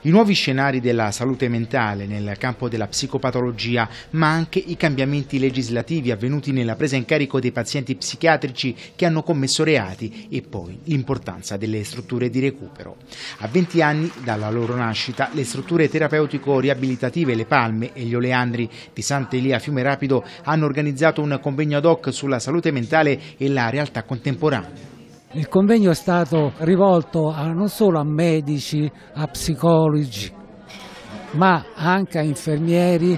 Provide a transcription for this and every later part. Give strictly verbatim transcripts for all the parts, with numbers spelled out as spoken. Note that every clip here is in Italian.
I nuovi scenari della salute mentale nel campo della psicopatologia, ma anche i cambiamenti legislativi avvenuti nella presa in carico dei pazienti psichiatrici che hanno commesso reati e poi l'importanza delle strutture di recupero. A venti anni dalla loro nascita, le strutture terapeutico-riabilitative Le Palme e gli Oleandri di Sant'Elia Fiume Rapido hanno organizzato un convegno ad hoc sulla salute mentale e la realtà contemporanea. Il convegno è stato rivolto a, non solo a medici, a psicologi, ma anche a infermieri,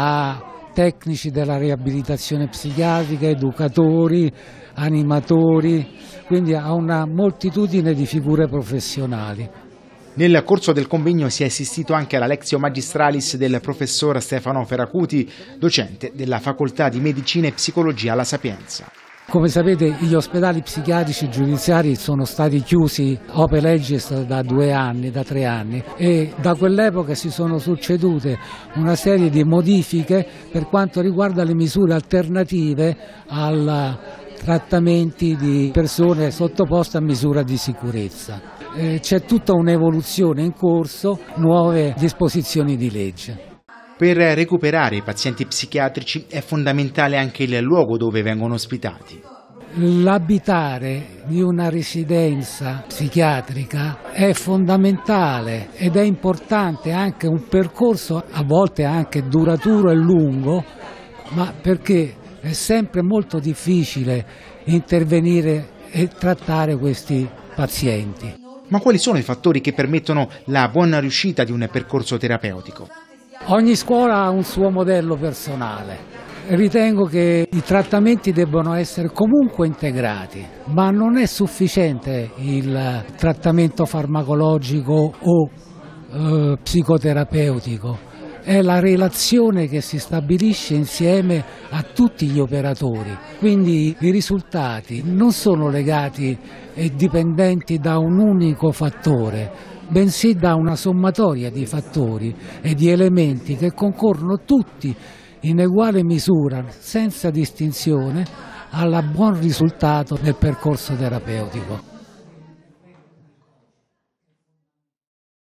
a tecnici della riabilitazione psichiatrica, educatori, animatori, quindi a una moltitudine di figure professionali. Nel corso del convegno si è assistito anche alla Lectio Magistralis del professor Stefano Ferracuti, docente della Facoltà di Medicina e Psicologia alla Sapienza. Come sapete, gli ospedali psichiatrici giudiziari sono stati chiusi ope legis da due anni, da tre anni, e da quell'epoca si sono succedute una serie di modifiche per quanto riguarda le misure alternative ai trattamenti di persone sottoposte a misura di sicurezza. Eh, c'è tutta un'evoluzione in corso, nuove disposizioni di legge. Per recuperare i pazienti psichiatrici è fondamentale anche il luogo dove vengono ospitati. L'abitare di una residenza psichiatrica è fondamentale ed è importante anche un percorso a volte anche duraturo e lungo, ma perché è sempre molto difficile intervenire e trattare questi pazienti. Ma quali sono i fattori che permettono la buona riuscita di un percorso terapeutico? Ogni scuola ha un suo modello personale. Ritengo che i trattamenti debbano essere comunque integrati, ma non è sufficiente il trattamento farmacologico o eh, psicoterapeutico. È la relazione che si stabilisce insieme a tutti gli operatori. Quindi i risultati non sono legati e dipendenti da un unico fattore, bensì da una sommatoria di fattori e di elementi che concorrono tutti in uguale misura, senza distinzione, al buon risultato del percorso terapeutico.